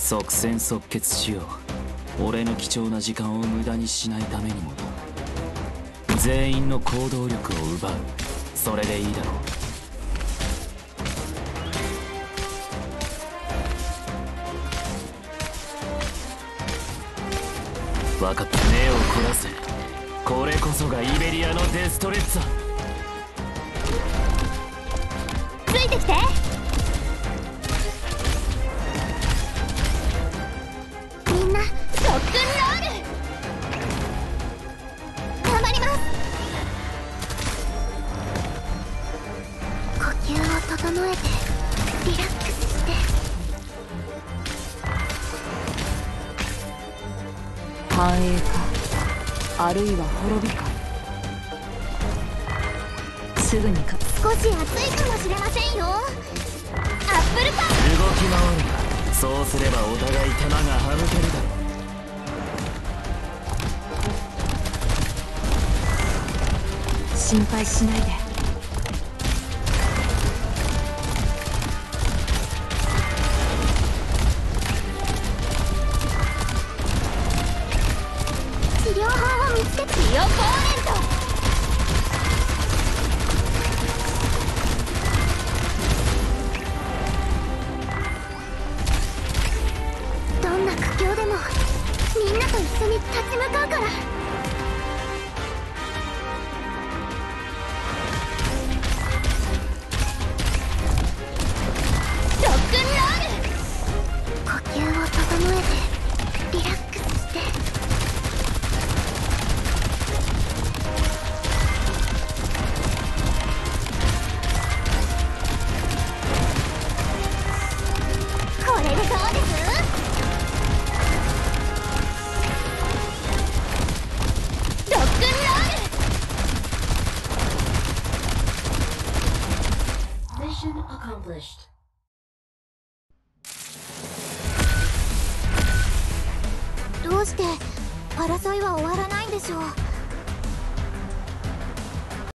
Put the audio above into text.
即戦即決しよう。俺の貴重な時間を無駄にしないためにもな。全員の行動力を奪う。それでいいだろう。分かった。目を凝らせ。これこそがイベリアのデストレッツァ。 ついてきて。みんな特訓ロール頑張ります。呼吸を整えてリラックスして。 繁栄か、あるいは滅びか。すぐにか。 少し暑いかもしれませんよ。アップルパン。 動き回るな。そうすればお互い手間が省けるだろう。 心配しないで。 治療法を見つけて。治療コーメント。どんな苦境でもみんなと一緒に立ち向かうから。ロックンロール。呼吸を整えてリラックスして。これでどうです？ロックンロール。 Mission accomplished. どうして争いは終わらないんでしょう。